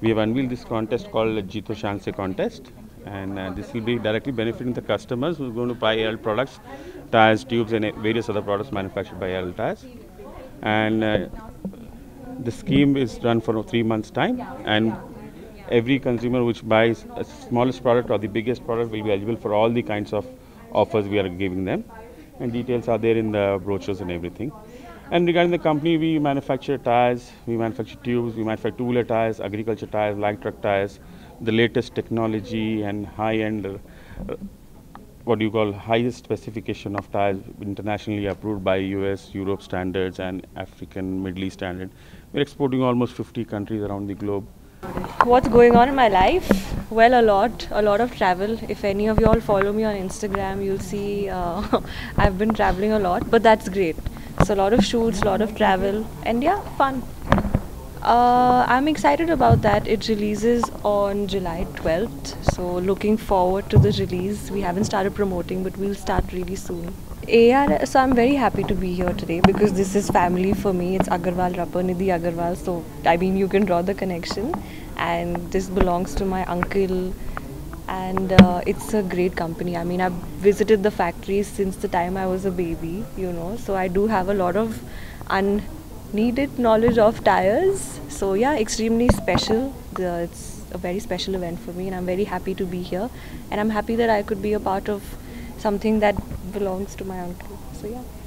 We have unveiled this contest called Jito Chance contest, and this will be directly benefiting the customers who are going to buy AL products, tires, tubes, and various other products manufactured by AL tires. And the scheme is run for 3 months' time, and every consumer which buys a smallest product or the biggest product will be eligible for all the kinds of offers we are giving them. And details are there in the brochures and everything. And regarding the company, we manufacture tires, we manufacture tubes, we manufacture two-wheeler tires, agriculture tires, light truck tires, the latest technology and high-end, what do you call, highest specification of tires internationally approved by US, Europe standards and African, Middle East standard. We're exporting almost 50 countries around the globe. What's going on in my life? Well, a lot of travel. If any of you all follow me on Instagram, you'll see I've been traveling a lot, but that's great. So a lot of shoots, a lot of travel, and yeah, fun. I'm excited about that. It releases on July 12th, so looking forward to the release. We haven't started promoting, but we'll start really soon. AR, so I'm very happy to be here today because this is family for me. It's Agarwal, Rapanidhi Agarwal, so I mean you can draw the connection. And this belongs to my uncle, and it's a great company. I mean, I've visited the factories since the time I was a baby, you know, so I do have a lot of unneeded knowledge of tires. So yeah, extremely special. It's a very special event for me, and I'm very happy to be here, and I'm happy that I could be a part of something that belongs to my uncle. So yeah.